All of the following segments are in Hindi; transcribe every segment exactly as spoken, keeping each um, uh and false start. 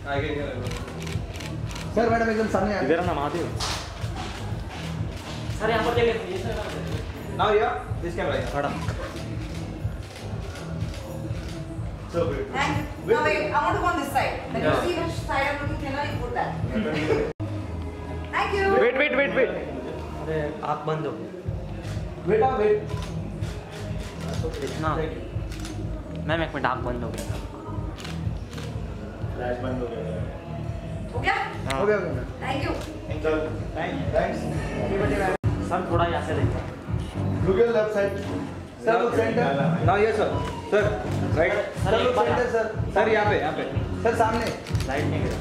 आगे सर मैडम एकदम सामने आ इधर ना महादेव सर यहाँ पर देखिए नाउ या दिस कैमरा खड़ा So good. And now wait, I want to go on this side. Like Yeah. you see which side I'm looking, can I put that? Thank you. Wait wait wait wait अरे आँख बंद हो बेटा वेट इतना मैम एक मिनट आँख बंद हो गया Flash बंद हो गया हो गया? हो गया हो गया Thank you. चल थैंक्स सर थोड़ा यहाँ से देखो look at left side sir look center now yes sir sir right sir look center sir sir यहाँ पे यहाँ पे सर सामने लाइट नहीं गिरा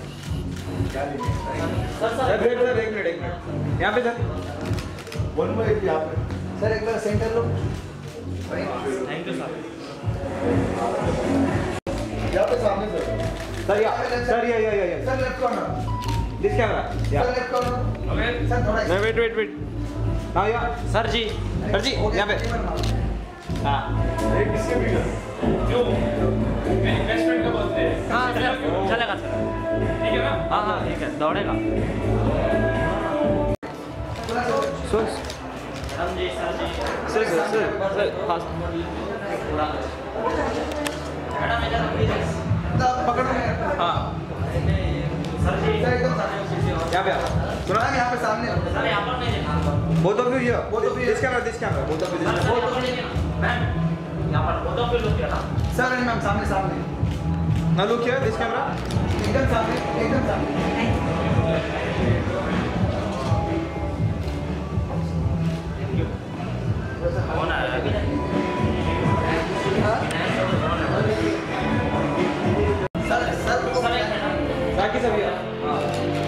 सर सर वेट सर एक मिनट एक मिनट यहाँ पे सर one more एक यहाँ पे सर एक बार सेंटर लो थैंक यू सर यहाँ पे सामने सर सर या सर या या या sir left corner this camera yeah sir left corner sir थोड़ा नहीं wait wait wait now yeah sir ji sir ji यहाँ पे हाँ एक किसके भी कर क्यों मेरी बेस्ट फ्रेंड का बर्थडे है हाँ सर चलेगा सर ठीक है ना हाँ हाँ ठीक है दौड़ेगा sir madam ji sir ji sir sir sir sir हाँ मैडम इधर प्लीज पकड़ो हाँ सर जी सर एकदम सामने यहाँ पे सुना मैम यहाँ पे सामने सर यहाँ पर नहीं देखा both of you here Both of you this camera this camera both of you this sir यहाँ पर नहीं देखा मैम यहाँ पर बहुत ऑफ लोग क्या ना सर एंड मैम सामने सामने now look here this camera एकदम सामने एकदम सामने कौन आया अभी सर सर सर एक मिनट बाकी सब here हाँ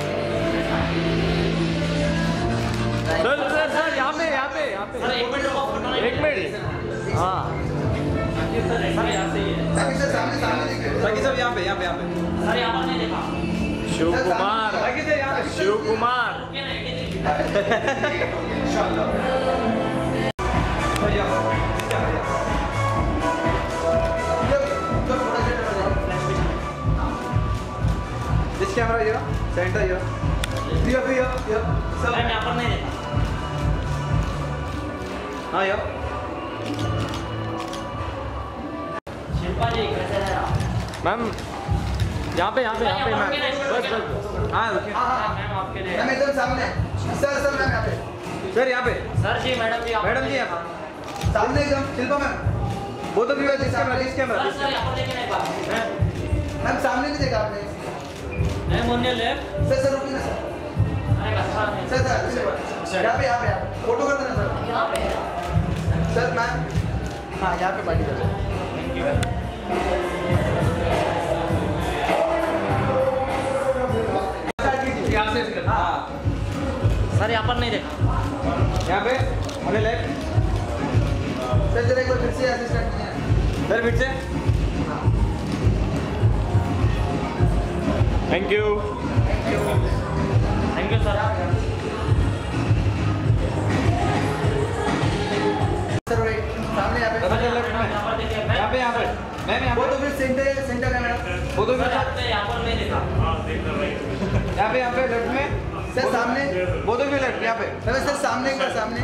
सर सर सर यहाँ पे यहाँ पे यहाँ पे सर एक मिनट रुको फोटो नहीं एक मिनट हाँ सर यहाँ से ही है बाकी सर सामने सामने देखिए बाकी सब यहाँ पे यहाँ पे यहाँ पे सर यहाँ पर नहीं देखा शिव कुमार बाकी सब यहाँ पे शिव कुमार ओके ना ये देखिए इंशाल्लाह सर यहाँ पे this camera here center here here here here sir मैं यहाँ पर नहीं देखा हाँ here शिल्पा जी कैसे है आप मैम यहाँ पे यहाँ पे यहाँ पे मैम बस बस हाँ रुकिए मैम आपके लिए मैम एकदम सामने सर सर मैम यहाँ पे सर यहाँ पे सर जी मैडम जी आप मैडम जी यहाँ सामने एकदम Shilpa ma'am both of you are this camera this camera sir this sir यहाँ पर देखे नहीं पा मैम सामने नहीं देखा आपने मैं मुन्ने लेफ्ट सर सर रुकिए ना सर अरे कस्सा नहीं सर सर यहाँ पे यहाँ पे यहाँ पे फोटो कर देना सर यहाँ पे सर मैम हाँ यहाँ पे पार्टी कर रहे यहाँ से हाँ सर यहाँ पर नहीं देखा यहाँ पे हमें लेफ्ट सर जरा एक बार फिर से असिस्टेंट नहीं है सर फिर से thank you thank you sir sir wait सामने यहाँ पे लेफ्ट में यहाँ पर देखिए यहाँ पे यहाँ पे मैम यहाँ वो पे तो फिर सेंटर सेंटर है मैडम वो तो सर यहाँ पे यहाँ पर नहीं देखा यहाँ पे यहाँ पे लेफ्ट में सर सामने वो तो भी लेफ्ट यहाँ पे सर सर सामने एक बार सामने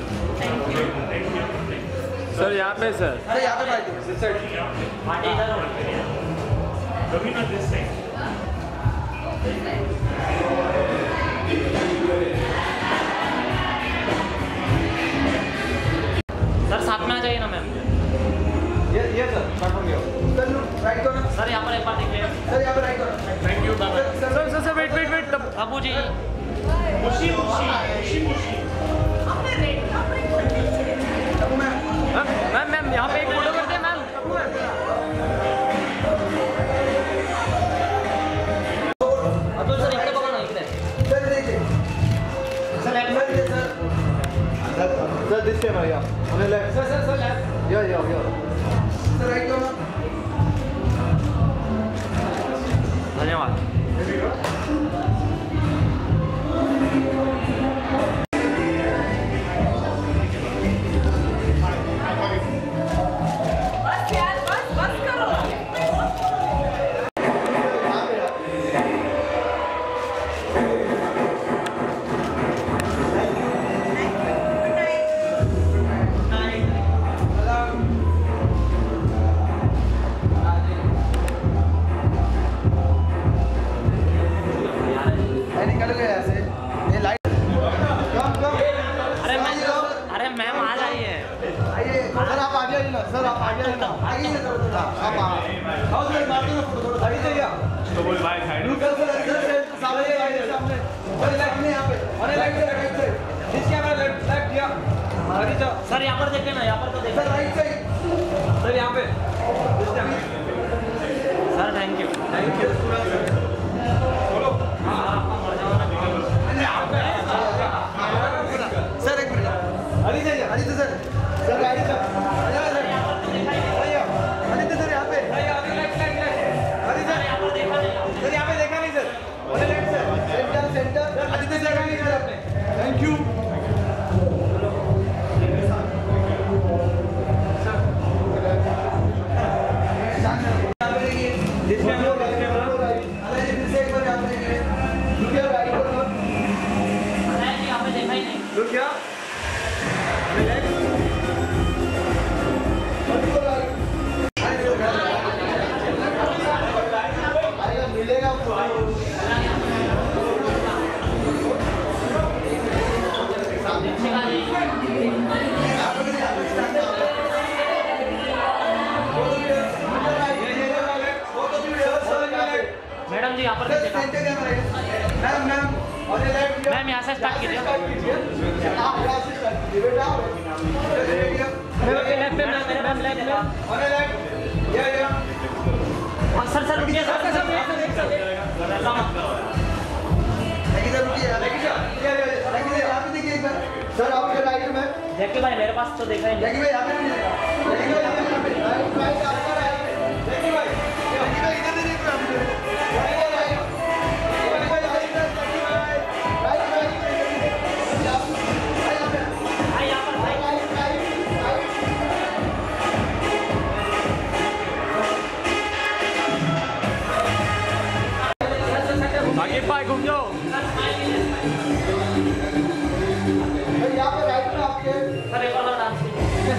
सर यहाँ पे सर सर यहाँ पे पार्टी पार्टी इधर हो कभी ना दिस साइड सर साथ में आ जाइए ना मैम ये ये सर प्लेटफॉर्म ये सर लो राइट कॉर्नर सर यहाँ पर एक बार देखिए सर यहाँ पे राइट कॉर्नर थैंक यू बाबा sir sir sir sir wait wait wait तब बाबू जी मुशी मुशी मुशी मुशी तबू मैम मैम मैम यहाँ पे एक फोटो करते हैं मैम अतुल सर इकडे बघा ना इकडे सर देखिए सर लेफ्ट सर ये सर सर दिस कैमरा या हमें left sir sir sir left या या या सर राइट कॉर्नर धन्यवाद बस यार बस बस करो एकदम आगे ही थोड़ा थोड़ा आप आओ सर मारते ना फोटो थोड़ा आगे जाइए तो बोल by side look sir sir सामने सामने सामने और लेफ्ट में यहां पे और लेफ्ट से राइट साइड जिस कैमरा लेफ्ट लेफ्ट या आगे जाओ सर यहाँ पर देखे ना, यहाँ पर तो सर देखे राइट साइड सर यहां पे sir. Thank you thank you पूरा सर बोलो सर एक मिनट आगे जाइए Aditya sir sir right sir आजा सर आदित्य सर यहां पे आगे left left left Aditya sir यहाँ पर देखा नहीं। सर यहाँ पे देखा नहीं सर और left sir center center Aditya sir देखा नहीं सर आपने thank you this camera this camera यहाँ पे देखा ही नहीं। Look here. Relax. मिलेगा मैडम जी यहाँ पर नहीं देखा। मैम मैम और लेफ्ट मैम यहाँ से स्टार्ट कीजिए। आप यहाँ से start कीजिए बेटा लेफ्ट में मैम मैम लेफ्ट में। और लेफ्ट या या सर सर रुकिए सर सर लेकिन सर रुकिए लेकिन सर ये लेकिन यहाँ पे देखिए एक बार सर आपके राइट में देखिए भाई मेरे पास तो देखा ही नहीं। लेकिन भाई यहाँ पे नहीं देखा लेकिन भाई यहाँ पे राइट राइट आपका राइट लेकिन भाई लेकिन भाई इधर नहीं देख रहा मुझे राइट राइट भाई राइट राइट राइट यहाँ पे भाई यहाँ पर भाई राइट राइट राइट आगे पाए घूम जाओ। भाई यहाँ पे राइट में आपके सर एक और डांस कीजिए।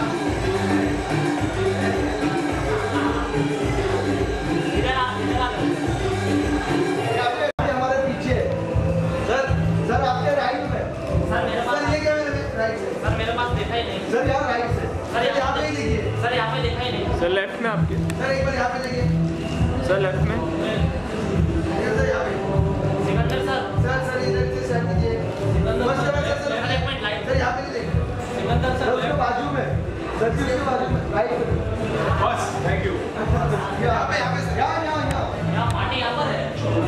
इधर आ इधर आ। यहाँ पे हमारे पीछे सर सर आपके राइट में सर मेरे पास सर ये क्या मेरे राइट से सर मेरे पास देखा ही नहीं। सर यहाँ राइट से सर यहाँ पे ही देखिए सर यहाँ पे देखा ही नहीं। सर लेफ्ट में आपके, सर एक बार यहाँ पे देखिए सर लेफ्ट में। ये सर यहाँ पे सिकंदर सर सर सर इधर से सेट कीजिए बस सर सर सर एक मिनट लाइट। सर यहाँ पे नहीं देखिए सिकंदर सर सर उसके बाजू में सर जी उसके बाजू में राइट में बस थैंक यू यहाँ पे यहाँ पे सर यहाँ यहाँ यहाँ यहाँ पार्टी यहाँ पर है।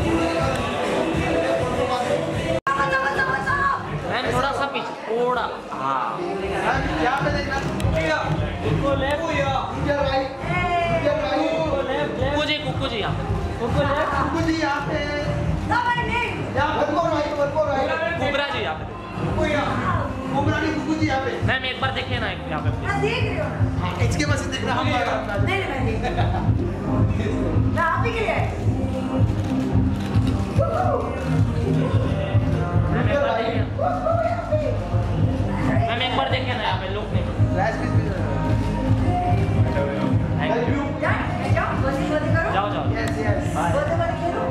मैम थोड़ा सा पीछे थोड़ा। हाँ मैम यहाँ पे देखना रुकिए कुक्कू लेफ्ट रुकिए राइट रुकिए राइट कुक्कू जी कुक्कू जी यहाँ पे कुक्कू लेफ्ट कुछ ही यहाँ पे यहाँ वन को राइट वन को राइट कुबरा जी यहाँ पे। कोई यहाँ कुमरानी कुकू जी यहाँ पे मैम एक बार देखिए ना यहाँ पे मैं देख रही हूँ ना। इसके पास देखना हम नहीं नहीं मैं देख रही हूँ। मैं आप ही के लिए आई। मैम एक बार देखिए मैम एक बार देखिए ना यहाँ पे लुक नहीं। फ्लैश किस पे थैंक यू। जाओ जाओ बस बंद करो। जाओ जाओ। यस यस बंद बंद करो।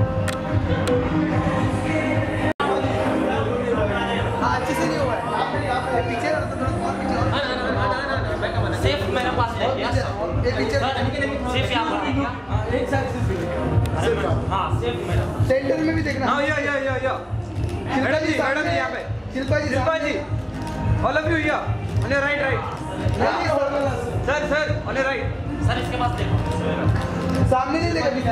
हाँ अच्छे से नहीं हुआ है यहाँ पे यहाँ पे पीछे ना तो थोड़ा और पीछे और सिर्फ मेरे पास देखिए ये पीछे सिर्फ यहाँ पर देखिए। एक साइड से सिर्फ हाँ सिर्फ मेरा सेंटर में भी देखना हाँ या या या या शिल्पा जी मैडम जी यहाँ पे Shilpa ji Shilpa ji all of you या ऑन योर राइट राइट नहीं sir sir on your right sir इसके पास देखो। सामने नहीं देखा पीछे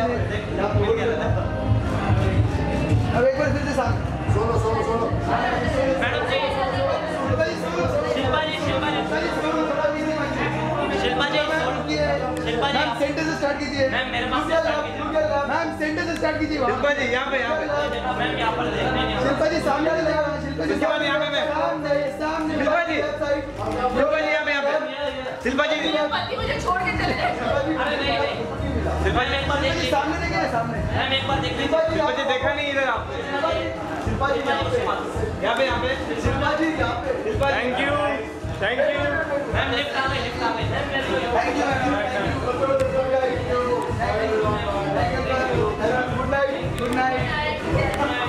अब एक बार फिर से सामने solo solo solo madam ji Shilpa ji Shilpa ji Shilpa ji Shilpa ji ma'am center से स्टार्ट कीजिए मैम मेरे पास से start कीजिए। मैम सेंटर से स्टार्ट कीजिए शिल्पा जी यहाँ पे यहाँ पे मैम यहाँ पर देखने नहीं। शिल्पा जी सामने वाले देखा शिल्पा जी उसके बाद यहाँ पे मैं। सामने सामने शिल्पा जी। लेफ्ट साइड शिल्पा जी यहाँ पे यहाँ पे शिल्पा जी पति मुझे छोड़ के चले गए। अरे नहीं नहीं शिल्पा जी एक बार देख लीजिए। सामने देखिए सामने मैम एक बार देख लीजिए। शिल्पा जी देखा नहीं इधर आप शिल्पा जी यहाँ पे यहाँ पे यहाँ पे शिल्पा जी यहाँ पे Shilpa ji thank you thank you. Ma'am lift आ गई लिफ्ट आ गई मैम मेरे को thank you ma'am thank you good night good night